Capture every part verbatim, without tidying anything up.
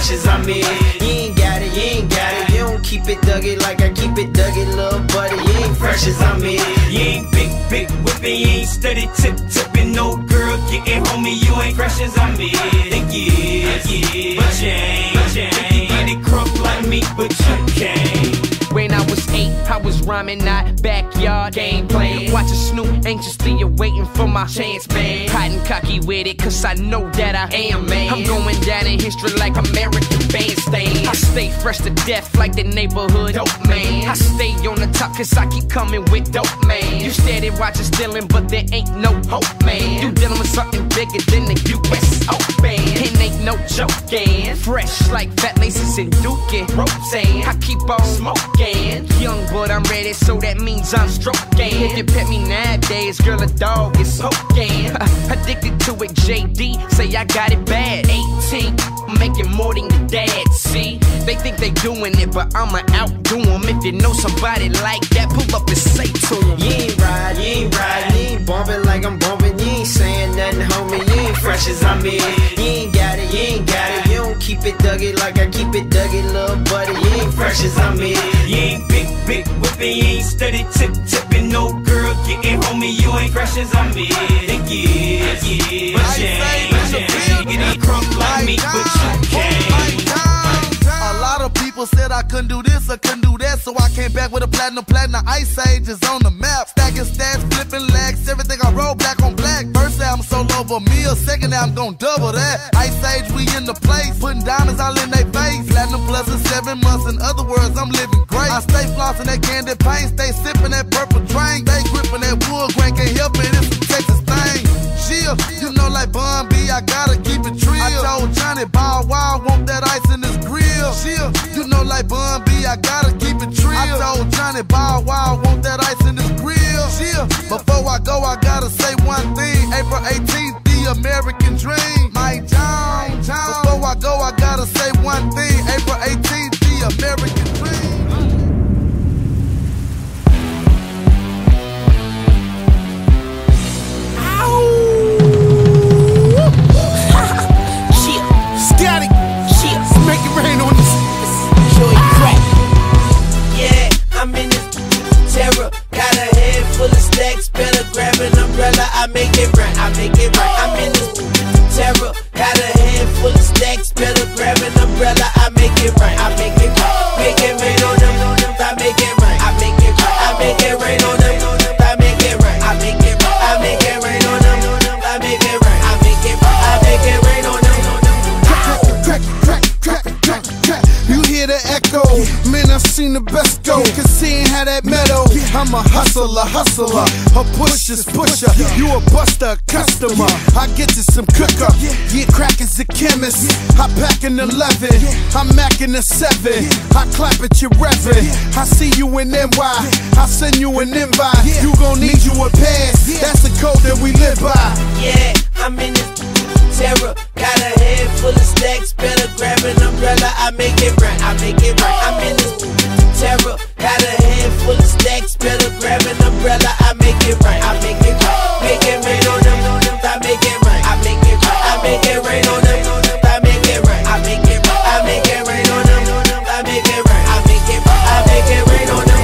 fresh as I'm in. You ain't got it, you ain't got it. You don't keep it Dougie like I keep it Dougie, little buddy. You ain't fresh as I'm in. You ain't big, big whipping, you ain't steady tip tipping. No girl getting homie, you ain't fresh as I'm in. Think you is, yeah, but you ain't, but you ain't. Get it crunk like me, but you can't. When I was eight, I was rhyming, not backyard gameplay. Watching Snoop, anxiously awaiting for my chance, man. Hot and cocky with it, cause I know that I am, man. I'm going down in history like American Bandstand. I stay fresh to death like the neighborhood dope man. I stay on the top cause I keep coming with dope man. You steady watching stealing, but there ain't no hope, man. You dealing with something bigger than the U S Open. It ain't no joking. Fresh like fat laces and Dookie Roseanne. I keep on smoking. Young but I'm ready, so that means I'm stroking. If you pet me nowadays, girl, a dog is soaking. Addicted to it, J D, say I got it bad. eighteen, making more than your dad, see? They think they doing it, but I'ma outdo them. If you know somebody like that, pull up and say to them. You ain't ride, you ain't ride, you ain't bumping like I'm bumping. You ain't saying nothing, homie, you ain't fresh as I'm in. You ain't got it, you ain't got it. You don't keep it Dougie like I keep it Dougie, little buddy. You ain't fresh as I'm in. You ain't big, big whipping, you ain't steady tip tipping. No girl getting homie, you ain't fresh as I'm in. Think you is, yeah, but you ain't, but you ain't. Get it crunk like me, but you can't. A lot of people said I couldn't do this, I couldn't do that, so I came back with a platinum platinum. Ice Age is on the map. Stacking stats, flipping legs, everything I roll black on black. First album sold over a meal, second album gon' double that. Ice Age, we in the place, putting diamonds all in they face. Platinum plus in seven months, in other words, I'm living great. I stay flossing that candy paint, stay sipping that purple drink, stay gripping that wood grain, can't help it, it's a Texas thing. Chill, you know like Bun B, I gotta keep it trill. I told Johnny Bow Wow, want that ice in his grill. Chill, you know like Bun B, I gotta keep it trill. I told Johnny Bow Wow, want that ice in his grill. Chill, before I go, I gotta say one thing. April eighteenth, the American dream. My town, town. Before I go, I gotta say one thing. April eighteenth, the American dream. Make it rain on this. Joy crack. Yeah, I'm in this terror. Got a head full of stacks. Better grab an umbrella. I make it right. I make it right. I'm in this terror. Got a head full of stacks. Better grab an umbrella. I make it right. I make it right. Make it rain on them. I make it right. I make it right. I make it rain on them. I make it right. I make it right. I make it rain on them. I make it right. I make it right. I make it rain on them. Crack, crack, crack, crack, crack. You hear the echo? Man, I've seen the best go. Cause seeing how that meadow. I'm a hustler, hustler. A pusher's pusher. You a buster, customer. I get you some cooker. Yeah, crack is a chemist. I pack an eleven. I'm macking a seven. I clap at your revving. I see you in N Y. I send you an invite. You gon' need you a pass. That's the code that we live by. Yeah, I'm in this terror. Got a head full of stacks. Better grab an umbrella. I make it right. I make it right. I'm in this terror. Got a head full of stacks. Better grab an umbrella. I make it right. I make it right. Make it rain on them. I make it right. I make it right. I make it rain on them. I make it right. I make it right. I make it rain on them. I make it right. I make it right. I make it rain on them.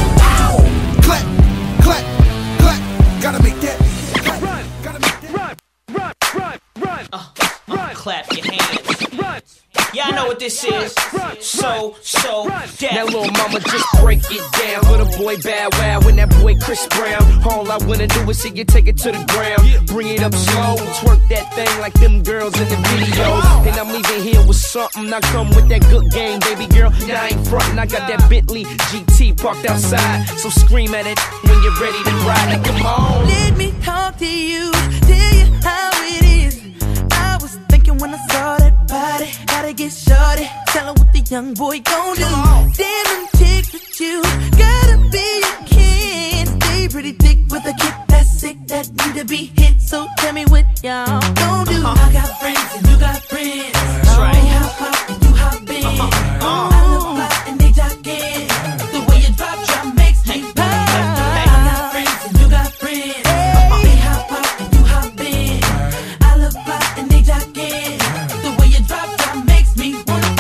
Clap, clap, clap. Gotta make that. Run, gotta make that. Run, run, run, run. Uh, uh, clap your hands. Run. Yeah, I know what this is. So, so, yeah. Now little mama just break it down for the boy Bow Wow and that boy Chris Brown. All I wanna do is see you take it to the ground. Bring it up slow, twerk that thing like them girls in the videos. And I'm leaving here with something. I come with that good game, baby girl. Now I ain't frontin', I got that Bentley G T parked outside. So scream at it when you're ready to ride. Like, come on. Let me talk to you, tell you how it is. I was thinking when I saw that body, gotta get shorty. Tell her what the young boy gon' do. Damn them chicks with you, gotta be a kid. Stay pretty thick with a kick that's sick, that need to be hit. So tell me what y'all gon' do. Uh-huh. I got friends and you got friends. That's right. They hop out and you hop in. Uh-huh. Uh-huh. I look fly and they jock in. The way you drop, drop makes me pop. I got friends and you got friends. Uh-huh. They hop out and you hop in. I look fly and they jock in. The way you drop, drop makes me wanna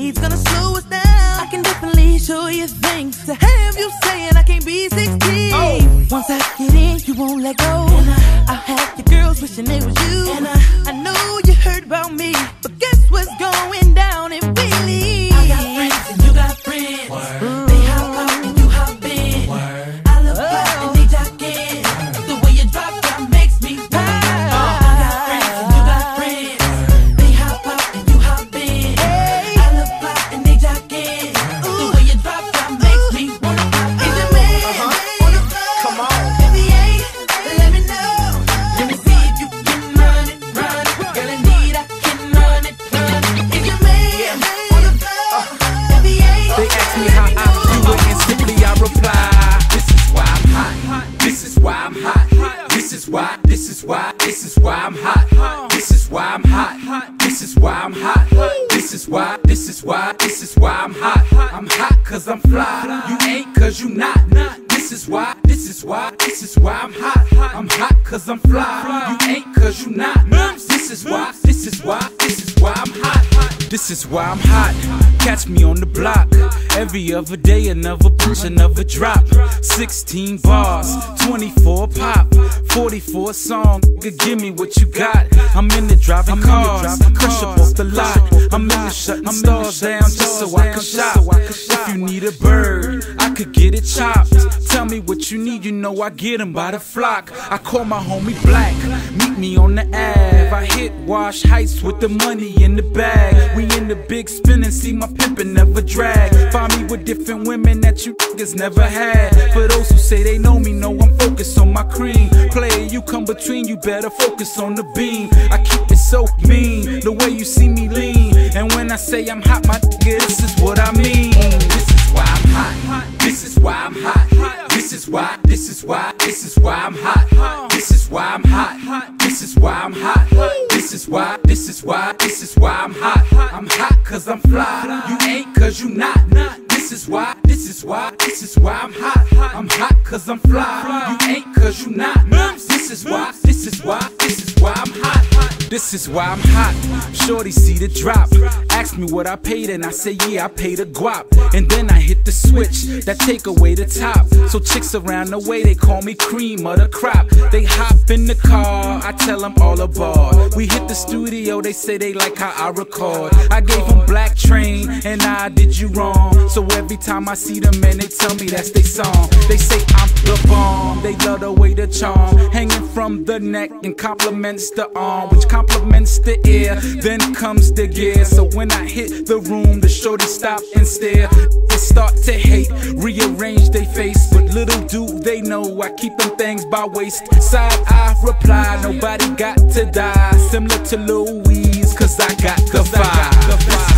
gate's gonna slow us down. I can definitely show you things to have you saying I can't be sixteen. Oh. Once I get in, you won't let go. And I, I'll have your girls wishing it was you. And I, I know you heard about me, but guess what's going down if we leave? I got friends and you got friends. Word. They hop out and you hop in. Word. I look oh. back and they jock in. Word. The way you drop down makes me proud. Oh. I got friends and you got friends. Word. They hop out and you hop in. Hey. I look back and they jock in. Word. The way you drop down makes me wanna pop. Is it man? Uh-huh. Wanna blow? Come on. If he ain't, let me know. Let me see if you can run it, run it. Girl, I need I can run it, run it. Is it man? Wanna blow? If he ain't, they ask me how I do it, and simply I reply, this is why I'm hot. This is why I'm hot. This is why, this is why, this is why I'm hot. This is why I'm hot. This is why I'm hot. This is why, this is why, this is why I'm hot. I'm hot cause I'm fly. You ain't cause you not. This is why, this is why, this is why I'm hot. I'm hot cause I'm fly. You ain't cause you not. This is why, this is why, this is why I'm hot. This is why I'm hot. Catch me on the block. Every other day, another push, another drop. sixteen bars, twenty-four pop, forty-four song. Give me what you got. I'm in the driving cars, crush up off the lot. I'm in the shutting stars down just so I can shop. If you need a bird, I could get it chopped. Tell me what you need, you know I get them by the flock. I call my homie Black, meet me on the Ave. I hit Wash Heights with the money in the bag. We in the big spin and see my pimpin' never drag. Find me with different women that you niggas never had. For those who say they know me, know I'm focused on my cream. Player, you come between, you better focus on the beam. I keep it so mean, the way you see me lean. And when I say I'm hot, my nigga, this is what I mean. This is why I'm hot. This is why I'm hot. This is why, this is why, this is why I'm hot. This is why I'm hot. This is why I'm hot. This is why, this is why, this is why I'm hot. I'm hot cause I'm fly. You ain't cause you not. This is why, this is why, this is why I'm hot. I'm hot cause I'm fly. You ain't cause you not. This is why, this is why, this is why I'm hot. This is why I'm hot. Shorty see the drop. Ask me what I paid and I say yeah, I paid a guap. And then I hit the switch that take away the top. So chicks around the way, they call me cream of the crop. They hop in the car, I tell them all aboard. We hit the studio, they say they like how I record. I gave them Black Train and I did you wrong. So every time I see them, man, they tell me that's their song. They say I'm the bomb, they love the way the charm hanging from the neck and compliments the arm, which compliments the ear. Then comes the gear. So when I hit the room, the shorty stop and stare. They start to hate, rearrange their face, but little do they know I keep them things by waist. Side I reply, nobody got to die. Similar to Louise, cause I got the vibe.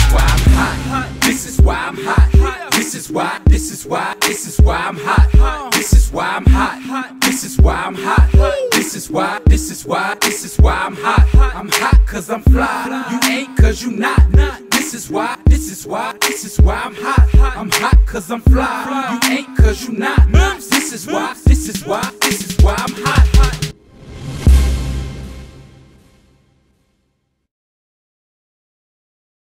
This is why I'm hot. This is why, this is why, this is why I'm hot. This is why I'm hot. This is why I'm hot. This is why, this is why, this is why I'm hot. I'm hot cause I'm fly. You ain't cause you not. This is why, this is why, this is why I'm hot. I'm hot cause I'm fly. You ain't cause you not. This is why, this is why,